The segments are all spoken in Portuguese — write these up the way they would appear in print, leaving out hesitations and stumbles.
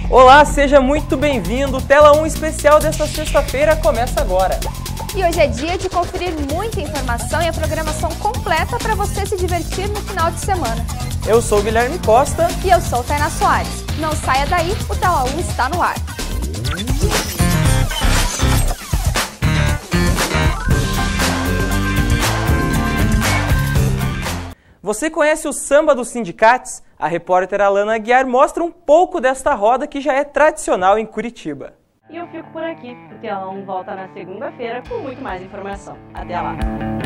Olá, seja muito bem-vindo. Tela 1 especial desta sexta-feira começa agora. E hoje é dia de conferir muita informação e a programação completa para você se divertir no final de semana. Eu sou o Guilherme Costa. E eu sou Tainá Soares. Não saia daí, o Tela 1 está no ar. Você conhece o Samba dos Sindicatos? A repórter Alana Aguiar mostra um pouco desta roda que já é tradicional em Curitiba. E eu fico por aqui. O Tela 1 volta na segunda-feira com muito mais informação. Até lá!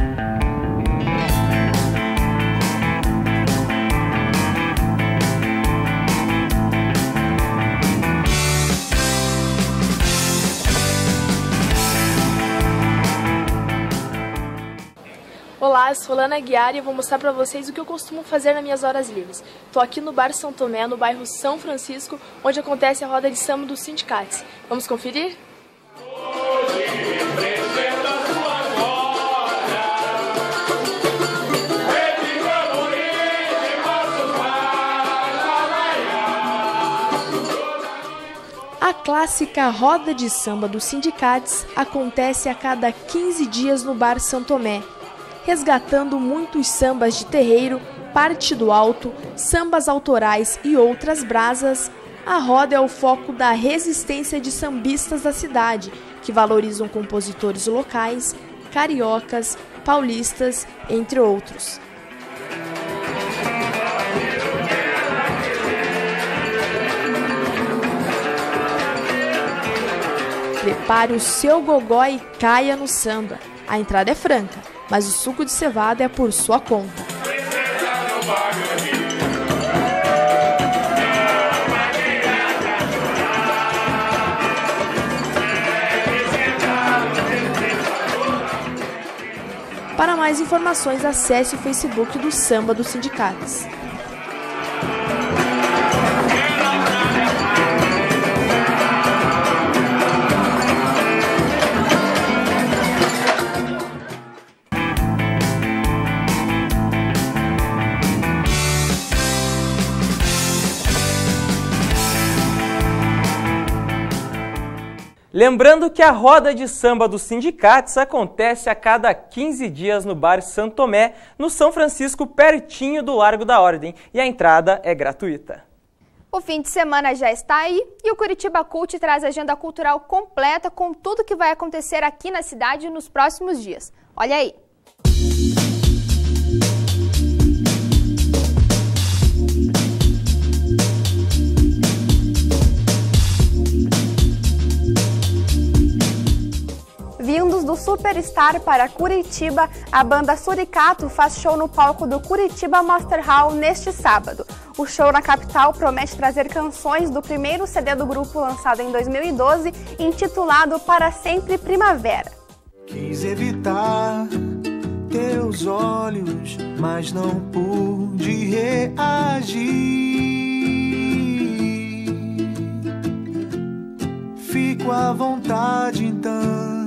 Olá, eu sou Alana Aguiar e eu vou mostrar pra vocês o que eu costumo fazer nas minhas horas livres. Tô aqui no Bar São Tomé, no bairro São Francisco, onde acontece a roda de samba dos sindicatos. Vamos conferir? A clássica roda de samba dos sindicatos acontece a cada 15 dias no Bar São Tomé, resgatando muitos sambas de terreiro, parte do alto, sambas autorais e outras brasas. A roda é o foco da resistência de sambistas da cidade, que valorizam compositores locais, cariocas, paulistas, entre outros. Prepare o seu gogó e caia no samba. A entrada é franca, mas o suco de cevada é por sua conta. Para mais informações, acesse o Facebook do Samba dos Sindicatos. Lembrando que a roda de samba dos sindicatos acontece a cada 15 dias no Bar São Tomé, no São Francisco, pertinho do Largo da Ordem, e a entrada é gratuita. O fim de semana já está aí e o Curitiba Cult traz a agenda cultural completa com tudo que vai acontecer aqui na cidade nos próximos dias. Olha aí! Vindos do Superstar para Curitiba, a banda Suricato faz show no palco do Curitiba Master Hall neste sábado. O show na capital promete trazer canções do primeiro CD do grupo lançado em 2012, intitulado Para Sempre Primavera. Quis evitar teus olhos, mas não pude reagir. Fico à vontade então.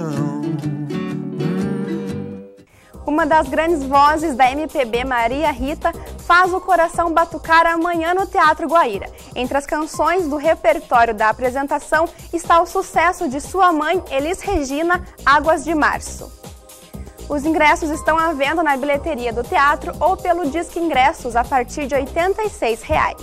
Uma das grandes vozes da MPB, Maria Rita, faz o coração batucar amanhã no Teatro Guaíra. Entre as canções do repertório da apresentação está o sucesso de sua mãe, Elis Regina, Águas de Março. Os ingressos estão à venda na bilheteria do teatro ou pelo Disque Ingressos a partir de R$ 86.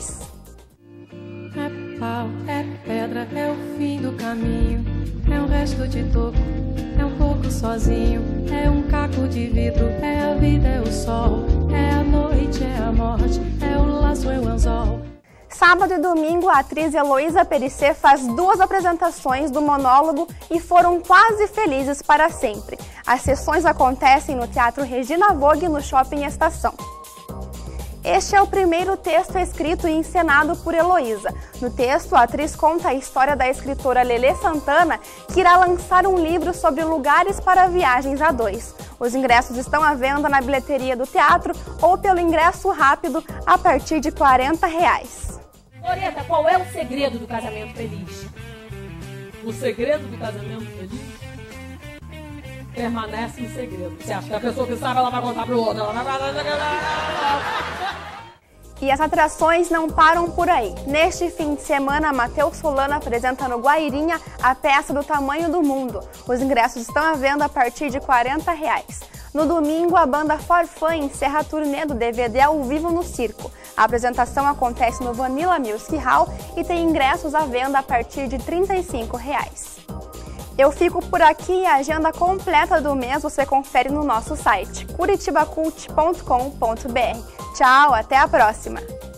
É pau, é pedra, é o fim do caminho, é um resto de toco, é um pouco sozinho, é um caco de vidro, é a vida, é o sol, é a noite, é a morte, é o laço, é o anzol. Sábado e domingo, a atriz Heloísa Perissé faz 2 apresentações do monólogo E Foram Quase Felizes para Sempre. As sessões acontecem no Teatro Regina Vogue, no Shopping Estação. Este é o primeiro texto escrito e encenado por Heloísa. No texto, a atriz conta a história da escritora Lelê Santana, que irá lançar um livro sobre lugares para viagens a 2. Os ingressos estão à venda na bilheteria do teatro ou pelo ingresso rápido a partir de R$ 40. Loreta, qual é o segredo do casamento feliz? O segredo do casamento feliz permanece em segredo. Você acha que a pessoa que sabe, ela vai contar para o outro. E as atrações não param por aí. Neste fim de semana, Matheus Solano apresenta no Guairinha a peça do Tamanho do Mundo. Os ingressos estão à venda a partir de R$ 40. No domingo, a banda Forfã encerra a turnê do DVD ao vivo no Circo. A apresentação acontece no Vanilla Music Hall e tem ingressos à venda a partir de R$ 35. Eu fico por aqui e a agenda completa do mês você confere no nosso site curitibacult.com.br. Tchau, até a próxima!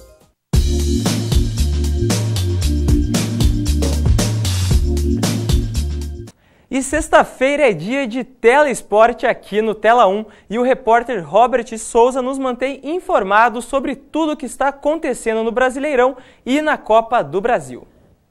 E sexta-feira é dia de Telesporte aqui no Tela 1 e o repórter Robert Souza nos mantém informados sobre tudo o que está acontecendo no Brasileirão e na Copa do Brasil.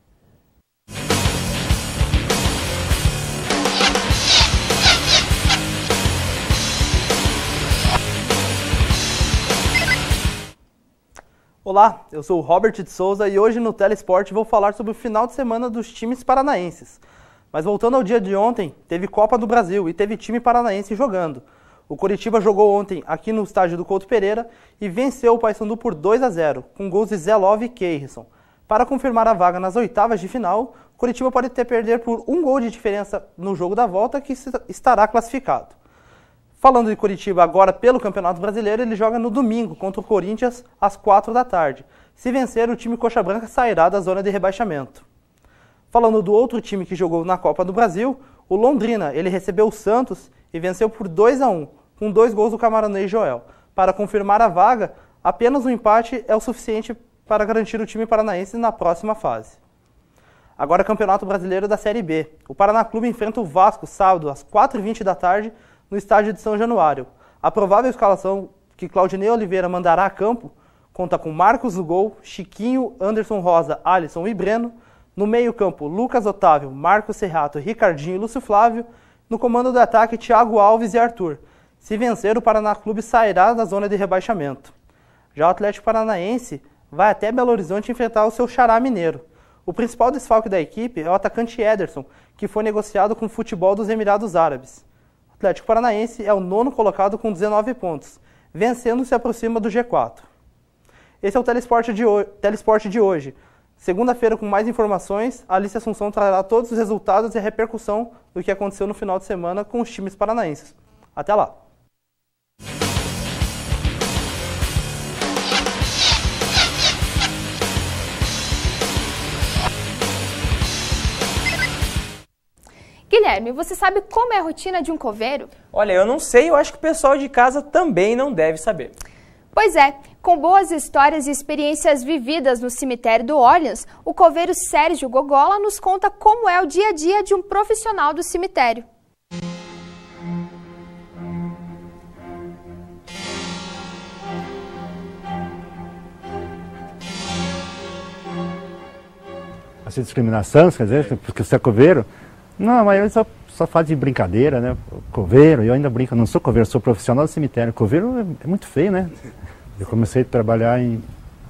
Olá, eu sou o Robert de Souza e hoje no Telesporte vou falar sobre o final de semana dos times paranaenses. Mas voltando ao dia de ontem, teve Copa do Brasil e teve time paranaense jogando. O Coritiba jogou ontem aqui no estádio do Couto Pereira e venceu o Paysandu por 2-0, com gols de Zé Love e Keirson. Para confirmar a vaga nas oitavas de final, o Coritiba pode perder por 1 gol de diferença no jogo da volta, que estará classificado. Falando de Coritiba agora pelo Campeonato Brasileiro, ele joga no domingo contra o Corinthians às 4 da tarde. Se vencer, o time Coxa Branca sairá da zona de rebaixamento. Falando do outro time que jogou na Copa do Brasil, o Londrina, ele recebeu o Santos e venceu por 2-1, com 2 gols do camaronês Joel. Para confirmar a vaga, apenas um empate é o suficiente para garantir o time paranaense na próxima fase. Agora Campeonato Brasileiro da Série B. O Paraná Clube enfrenta o Vasco sábado às 4h20 da tarde, no estádio de São Januário. A provável escalação que Claudinei Oliveira mandará a campo conta com Marcos no gol, Chiquinho, Anderson Rosa, Alisson e Breno. No meio-campo, Lucas Otávio, Marcos Serrato, Ricardinho e Lúcio Flávio. No comando do ataque, Thiago Alves e Arthur. Se vencer, o Paraná Clube sairá da zona de rebaixamento. Já o Atlético Paranaense vai até Belo Horizonte enfrentar o seu xará mineiro. O principal desfalque da equipe é o atacante Ederson, que foi negociado com o futebol dos Emirados Árabes. O Atlético Paranaense é o 9º colocado com 19 pontos, vencendo se aproxima do G4. Esse é o Telesporte de hoje. Segunda-feira, com mais informações, a Alice Assunção trará todos os resultados e a repercussão do que aconteceu no final de semana com os times paranaenses. Até lá! Guilherme, você sabe como é a rotina de um coveiro? Olha, eu não sei, eu acho que o pessoal de casa também não deve saber. Pois é, com boas histórias e experiências vividas no cemitério do Orleans, o coveiro Sérgio Gogola nos conta como é o dia a dia de um profissional do cemitério. Essa discriminação, quer dizer, porque você é coveiro? Não, mas ele só faz de brincadeira, né? Coveiro, eu ainda brinco, eu não sou coveiro, sou profissional do cemitério. Coveiro é muito feio, né? Eu comecei a trabalhar em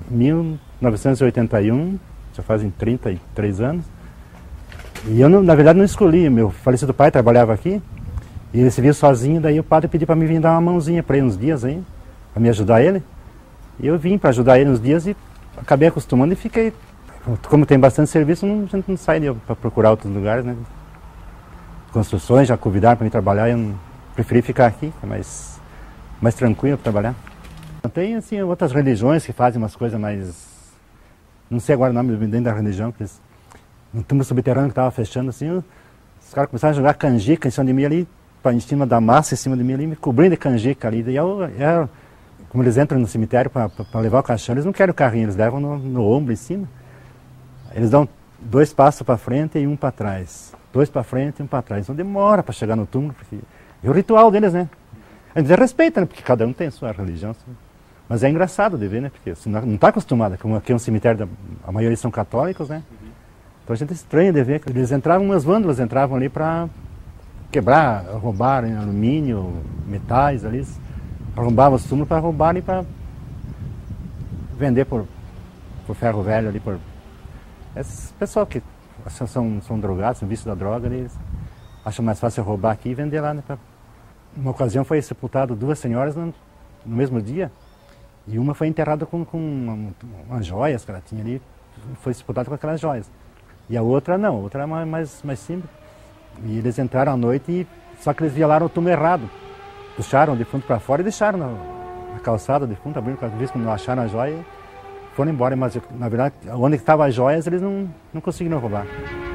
1981, já fazem 33 anos. E eu, na verdade, não escolhi. Meu falecido pai trabalhava aqui, e ele se viu sozinho, daí o padre pediu para mim vir dar uma mãozinha para ele uns dias aí, para me ajudar ele. E eu vim para ajudar ele uns dias e acabei acostumando e fiquei. Como tem bastante serviço, a gente não sai para procurar outros lugares, né? Construções já convidaram para mim trabalhar, eu preferi ficar aqui, é mais tranquilo para trabalhar. Tem assim outras religiões que fazem umas coisas mais, não sei agora o nome dentro da religião, porque no túmulo subterrâneo que estava fechando assim, os caras começaram a jogar canjica em cima de mim ali, em cima da massa, em cima de mim ali, me cobrindo de canjica ali. E como eles entram no cemitério para levar o caixão, eles não querem o carrinho, eles levam no ombro em cima. Eles dão 2 passos para frente e 1 para trás. 2 para frente e 1 para trás. Então demora para chegar no túmulo, porque é o ritual deles, né? A gente respeita, né? Porque cada um tem a sua religião. Mas é engraçado de ver, né? Porque você não está acostumado. Como aqui é um cemitério, a maioria são católicos, né? Então a gente estranha de ver. Eles entravam, umas vândalas entravam ali para quebrar, roubar alumínio, metais ali. Arrombavam os túmulos para roubar e para vender por ferro velho ali. Esses pessoal que são drogados, são vícios da droga, eles acham mais fácil roubar aqui e vender lá, né? Uma ocasião foi sepultado 2 senhoras no mesmo dia E uma foi enterrada com umas joias que ela tinha ali, foi sepultada com aquelas joias. E a outra não, a outra era mais simples. E eles entraram à noite, só que eles violaram o túmulo errado. Puxaram o defunto para fora e deixaram na calçada do defunto, abriram o cabeça, quando não acharam a joia, foram embora. Mas, na verdade, onde estavam as joias, eles não conseguiram roubar.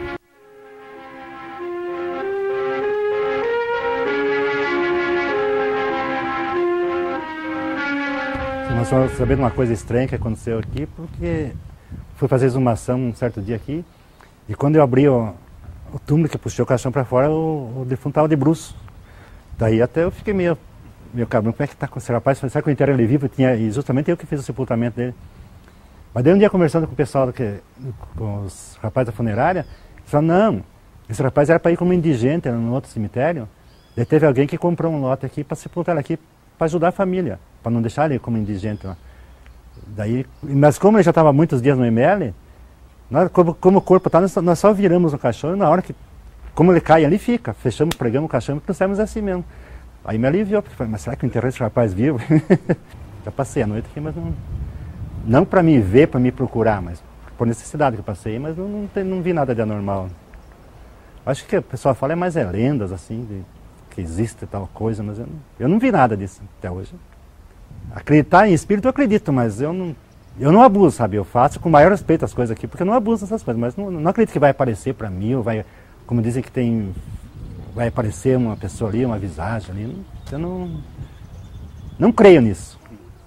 Nós só sabemos uma coisa estranha que aconteceu aqui, porque fui fazer exumação um certo dia aqui, e quando eu abri o túmulo que puxou o caixão para fora, o defunto estava de bruço. Daí até eu fiquei meio cabrão, como é que está com esse rapaz? Será que o enterro ele vivo? E justamente eu que fiz o sepultamento dele. Mas daí um dia conversando com o pessoal, com os rapazes da funerária, eles falaram, não, esse rapaz era para ir como indigente, era num outro cemitério. Daí teve alguém que comprou um lote aqui para sepultar ele aqui, para ajudar a família, para não deixar ele como indigente lá. Daí, mas como ele já estava muitos dias no ML, nós, como o corpo está, nós só viramos o caixão e na hora que, como ele cai ali, fica. Fechamos, pregamos o caixão e pensamos assim mesmo. Aí me aliviou, porque falei, mas será que eu enterrei esse rapaz vivo? Já passei a noite aqui, mas não para me ver, para me procurar, mas por necessidade que eu passei, mas não vi nada de anormal. Acho que o pessoal fala mais lendas, assim, que existe tal coisa, mas eu não vi nada disso até hoje. Acreditar em espírito eu acredito, mas eu não abuso, sabe? Eu faço com o maior respeito as coisas aqui, porque eu não abuso dessas coisas, mas não acredito que vai aparecer para mim, ou vai, como dizem que vai aparecer uma pessoa ali, uma visagem ali. Eu não creio nisso.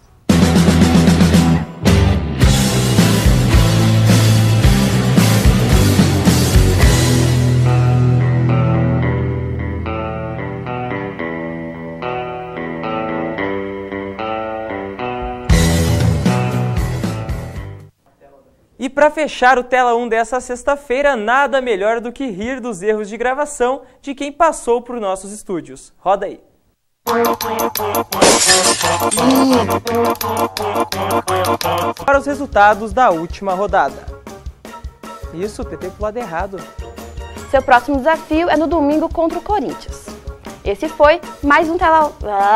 E para fechar o Tela 1 dessa sexta-feira, nada melhor do que rir dos erros de gravação de quem passou por nossos estúdios. Roda aí. Para os resultados da última rodada. Isso, tentei pro lado errado. Seu próximo desafio é no domingo contra o Corinthians. Esse foi mais um Tela...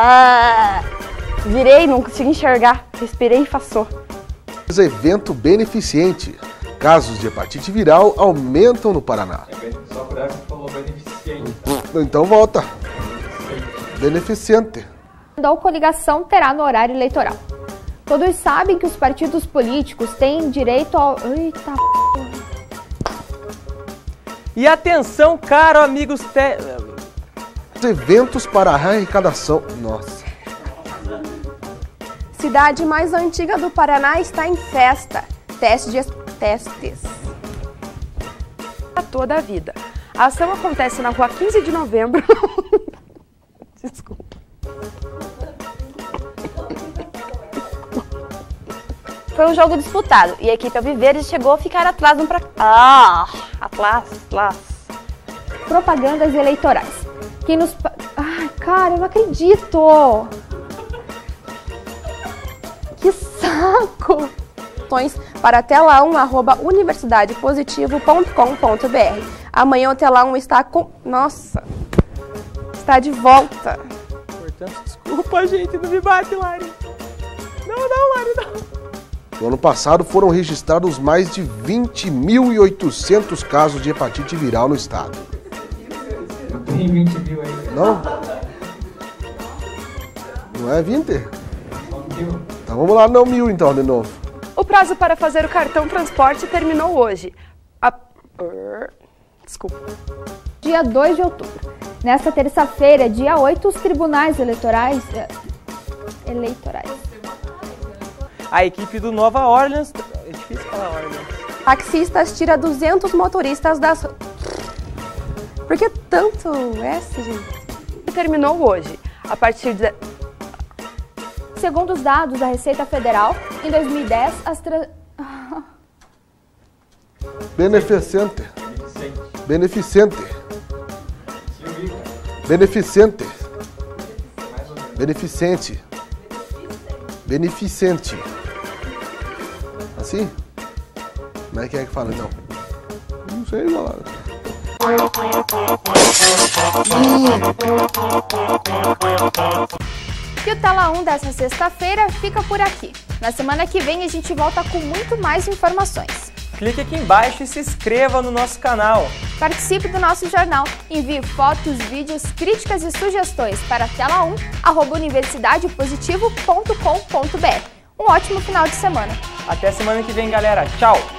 Virei, não consegui enxergar. Respirei e passou. Evento beneficente. Casos de hepatite viral aumentam no Paraná. Só por essa que falou beneficente. Então volta. Beneficente. Da coligação terá no horário eleitoral. Todos sabem que os partidos políticos têm direito ao... Eita porra. E atenção, caro amigos... Eventos para arrecadação. Nossa. Cidade mais antiga do Paraná está em festa. Testes. A toda a vida. A ação acontece na rua 15 de novembro. Desculpa. Foi um jogo disputado e a equipe Alviverde chegou a ficar atrás do atrás. Propagandas eleitorais. Quem nos... Ai, cara, eu não acredito! Que saco! Para tela1@universidadepositivo.com.br. Amanhã o Tela 1 está com... Nossa! Está de volta. Portanto, desculpa, gente, não me bate, Lari. Não, Lari, não. No ano passado foram registrados mais de 20.800 casos de hepatite viral no estado. Tem 20 mil aí. Não? Não é 20? Então vamos lá, não 1.000 então, de novo. O prazo para fazer o cartão transporte terminou hoje. Desculpa. Dia 2 de outubro. Nesta terça-feira, dia 8, os tribunais eleitorais... A equipe do Nova Orleans... É difícil falar Orleans. Taxistas tira 200 motoristas das... Por que tanto S, gente? Terminou hoje. A partir de... Segundo os dados da Receita Federal, em 2010, as... Beneficente. Assim? Como é que fala, então? Não sei, galera. E o Tela 1 dessa sexta-feira fica por aqui. Na semana que vem a gente volta com muito mais informações. Clique aqui embaixo e se inscreva no nosso canal. Participe do nosso jornal. Envie fotos, vídeos, críticas e sugestões para tela1@universidadepositivo.com.br. Um ótimo final de semana. Até semana que vem, galera. Tchau!